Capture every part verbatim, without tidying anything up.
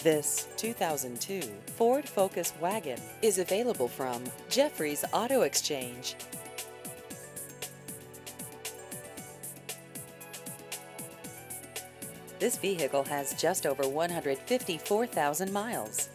This two thousand two Ford Focus wagon is available from Jeffrey's Auto Exchange. This vehicle has just over one hundred fifty-four thousand miles.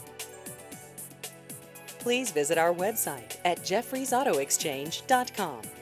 Please visit our website at jeffreys auto exchange dot com.